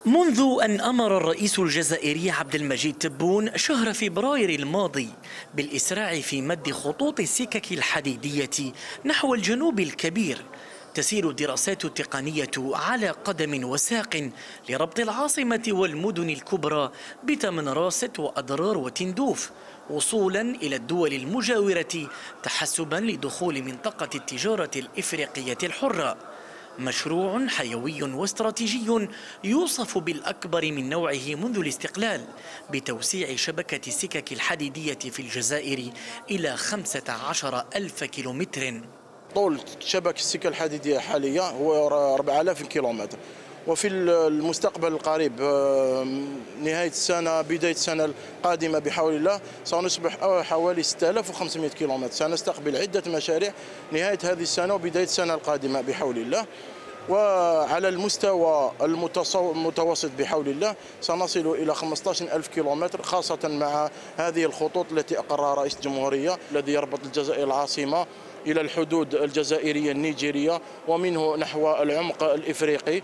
منذ أن أمر الرئيس الجزائري عبد المجيد تبون شهر فبراير الماضي بالإسراع في مد خطوط السكك الحديدية نحو الجنوب الكبير، تسير الدراسات التقنية على قدم وساق لربط العاصمة والمدن الكبرى بتمنراست وأضرار وتندوف وصولا إلى الدول المجاورة تحسبا لدخول منطقة التجارة الإفريقية الحرة. مشروع حيوي واستراتيجي يوصف بالأكبر من نوعه منذ الاستقلال بتوسيع شبكة السكك الحديدية في الجزائر إلى 15,000 كيلومتر. طول شبكة السكة الحديدية حاليا هو 4000 كيلومتر، وفي المستقبل القريب نهاية السنة بداية السنة القادمة بحول الله سنصبح حوالي 6500 كيلومتر. سنستقبل عدة مشاريع نهاية هذه السنة وبداية السنة القادمة بحول الله. وعلى المستوى المتوسط بحول الله سنصل إلى 15,000 كيلومتر، خاصة مع هذه الخطوط التي أقرها رئيس الجمهورية الذي يربط الجزائر العاصمة إلى الحدود الجزائرية النيجيرية ومنه نحو العمق الإفريقي.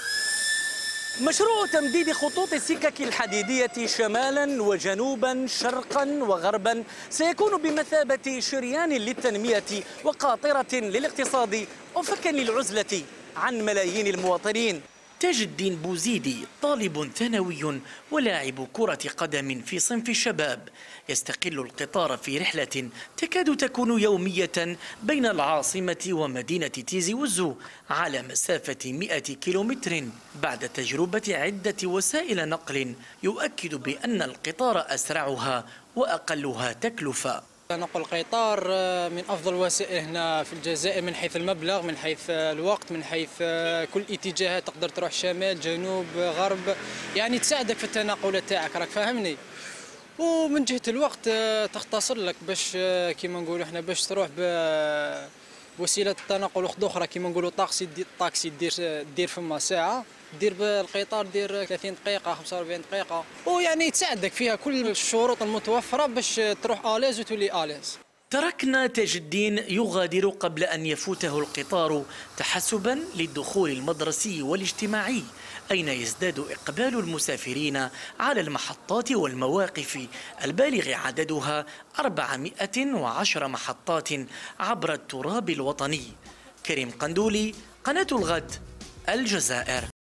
مشروع تمديد خطوط السكك الحديدية شمالا وجنوبا شرقا وغربا سيكون بمثابة شريان للتنمية وقاطرة للاقتصاد وفكا للعزلة عن ملايين المواطنين. تاج الدين بوزيدي طالب ثانوي ولاعب كرة قدم في صنف الشباب يستقل القطار في رحلة تكاد تكون يومية بين العاصمة ومدينة تيزي وزو على مسافة 100 كيلومتر بعد تجربة عدة وسائل نقل يؤكد بأن القطار أسرعها وأقلها تكلفة. نقل القطار من أفضل الوسائل هنا في الجزائر من حيث المبلغ، من حيث الوقت، من حيث كل اتجاهات، تقدر تروح شمال جنوب غرب، يعني تساعدك في التنقل تاعك، راك فاهمني. ومن جهة الوقت تختصر لك باش كيما نقولوا احنا باش تروح بوسيلة التنقل أخرى كيما نقولوا طاكسي دير فما ساعة، دير بالقطار دير 30 دقيقة 45 دقيقة، ويعني تساعدك فيها كل الشروط المتوفرة باش تروح آليز وتولي آليز. تركنا تاج الدين يغادر قبل أن يفوته القطار تحسبا للدخول المدرسي والاجتماعي، أين يزداد إقبال المسافرين على المحطات والمواقف البالغ عددها 410 محطات عبر التراب الوطني. كريم قندولي، قناة الغد، الجزائر.